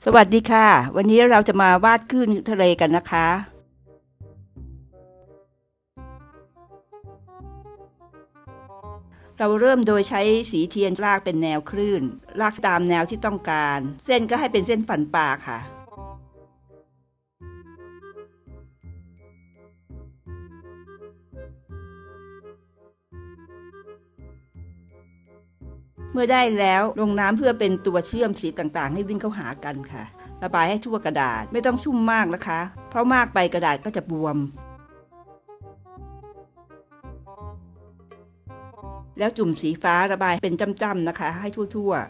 สวัสดีค่ะวันนี้เราจะมาวาดคลื่นทะเลกันนะคะเราเริ่มโดยใช้สีเทียนลากเป็นแนวคลื่นลากตามแนวที่ต้องการเส้นก็ให้เป็นเส้นฝันปลาค่ะเมื่อได้แล้วลงน้ำเพื่อเป็นตัวเชื่อมสีต่างๆให้วิ่งเข้าหากันค่ะระบายให้ทั่วกระดาษไม่ต้องชุ่มมากนะคะเพราะมากไปกระดาษก็จะบวมแล้วจุ่มสีฟ้าระบายเป็นจ้ำๆนะคะให้ทั่ว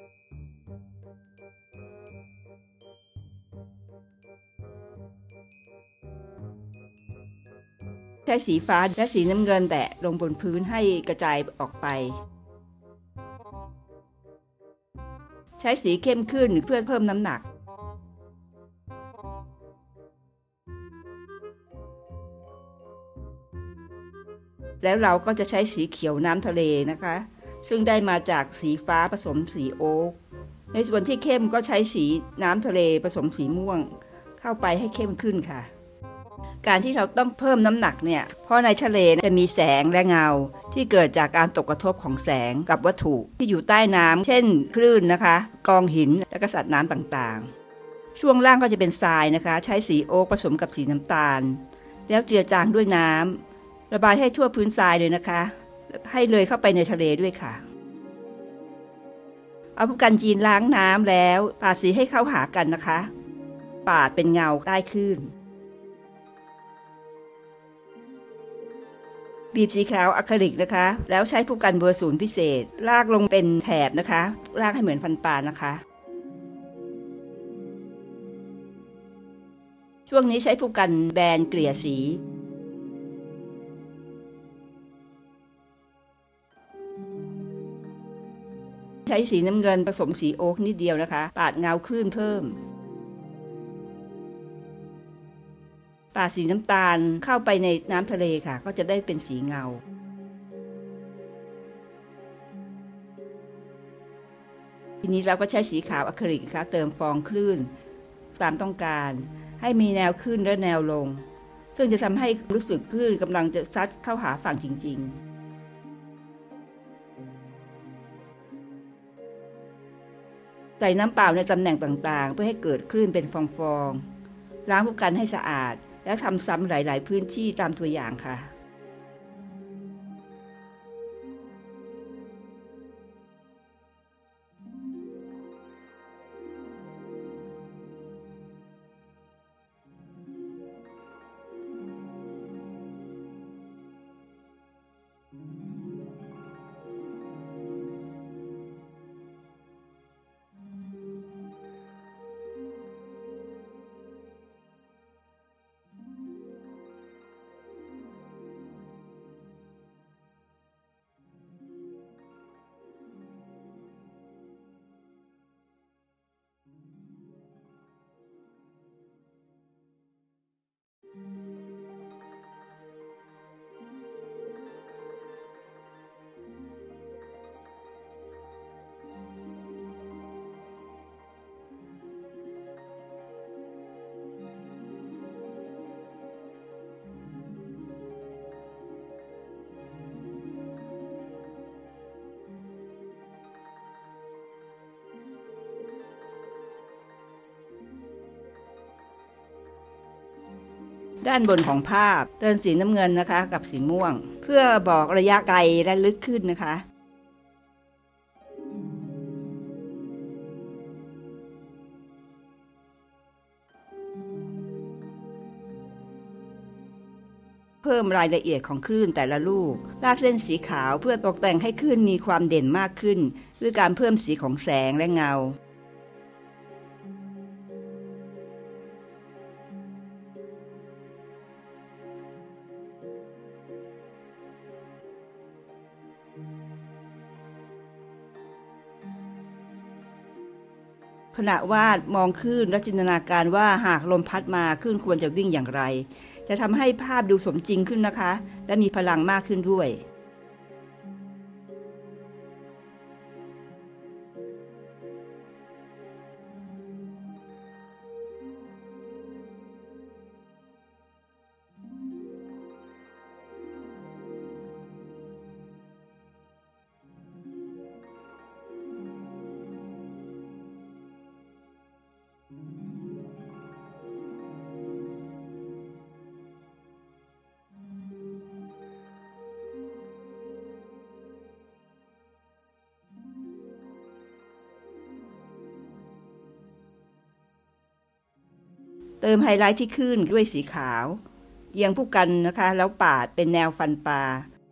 ๆใช้สีฟ้าและสีน้ำเงินแตะลงบนพื้นให้กระจายออกไปใช้สีเข้มขึ้นเพื่อเพิ่มน้ำหนักแล้วเราก็จะใช้สีเขียวน้ำทะเลนะคะซึ่งได้มาจากสีฟ้าผสมสีโอ๊กในส่วนที่เข้มก็ใช้สีน้ำทะเลผสมสีม่วงเข้าไปให้เข้มขึ้นค่ะการที่เราต้องเพิ่มน้ำหนักเนี่ยเพราะในทะเลจะมีแสงและเงาที่เกิดจากการตกกระทบของแสงกับวัตถุที่อยู่ใต้น้ำเช่นคลื่นนะคะกองหินและก็สัตว์น้ำต่างๆช่วงล่างก็จะเป็นทรายนะคะใช้สีโอ๊กผสมกับสีน้ำตาลแล้วเจือจางด้วยน้ำระบายให้ทั่วพื้นทรายเลยนะคะให้เลยเข้าไปในทะเลด้วยค่ะเอาผู้กันจีนล้างน้ำแล้วปาดสีให้เข้าหากันนะคะปาดเป็นเงาใต้คลื่นบีบสีขาวอะคริลิกนะคะแล้วใช้ผู้กันเบอร์0พิเศษลากลงเป็นแถบนะคะลากให้เหมือนฟันปลานะคะช่วงนี้ใช้ผู้กันแบนเกลี่ยสีใช้สีน้ำเงินผสมสีโอ๊กนิดเดียวนะคะปาดเงาคลื่นเพิ่มปาดสีน้ำตาลเข้าไปในน้ำทะเลค่ะก็จะได้เป็นสีเงาทีนี้เราก็ใช้สีขาวอะคริลิกค่ะเติมฟองคลื่นตามต้องการให้มีแนวขึ้นและแนวลงซึ่งจะทำให้รู้สึกคลื่นกำลังจะซัดเข้าหาฝั่งจริงๆใส่น้ำเปล่าในตำแหน่งต่างๆเพื่อให้เกิดคลื่นเป็นฟองๆล้างผู้กันให้สะอาดแล้วทำซ้ำหลายๆพื้นที่ตามตัวอย่างค่ะด้านบนของภาพเติมสีน้ำเงินนะคะกับสีม่วงเพื่อบอกระยะไกลและลึกขึ้นนะคะเพิ่มรายละเอียดของคลื่นแต่ละลูกลากเส้นสีขาวเพื่อตกแต่งให้คลื่นมีความเด่นมากขึ้นด้วยการเพิ่มสีของแสงและเงาขณะวาดมองคลื่นและจินตนาการว่าหากลมพัดมาคลื่นควรจะวิ่งอย่างไรจะทำให้ภาพดูสมจริงขึ้นนะคะและมีพลังมากขึ้นด้วย ขเติมไฮไลท์ที่คลื่นด้วยสีขาวเอียงผู้กันนะคะแล้วปาดเป็นแนวฟันปลา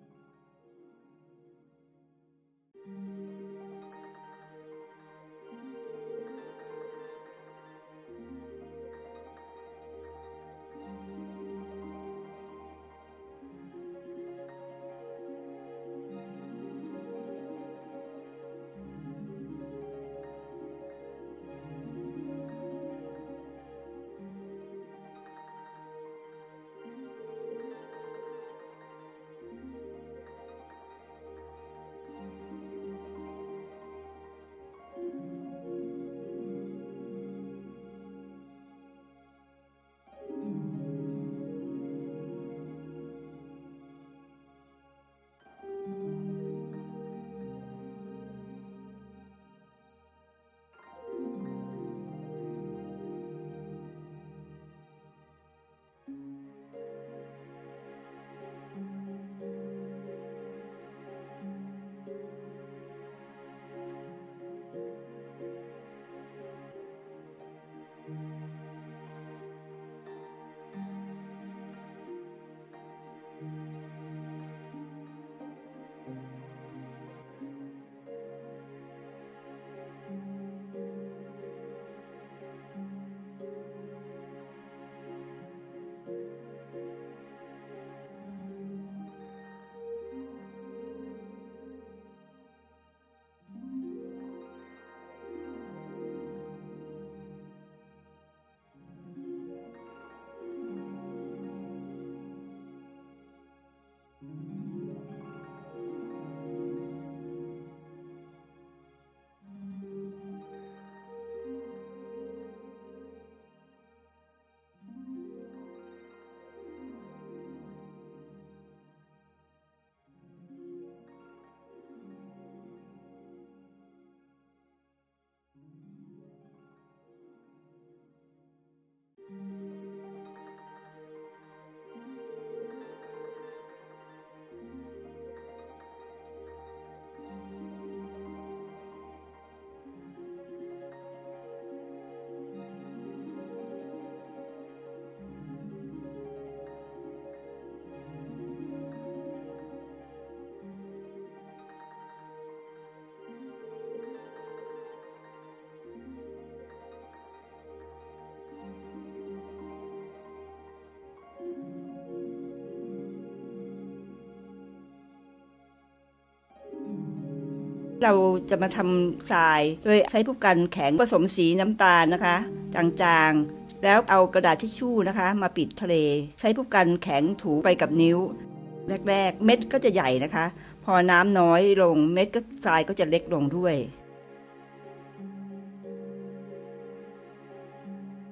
เราจะมาทำทรายโดยใช้ผู้กันแข็งผสมสีน้ำตาลนะคะจางๆแล้วเอากระดาษทิชชู่นะคะมาปิดทะเลใช้ผู้กันแข็งถูไปกับนิ้วแรกๆเม็ดก็จะใหญ่นะคะพอน้ำน้อยลงเม็ดก็ทรายก็จะเล็กลงด้วย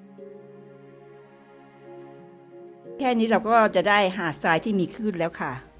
แค่นี้เราก็จะได้หาดทรายที่มีคลื่นแล้วค่ะ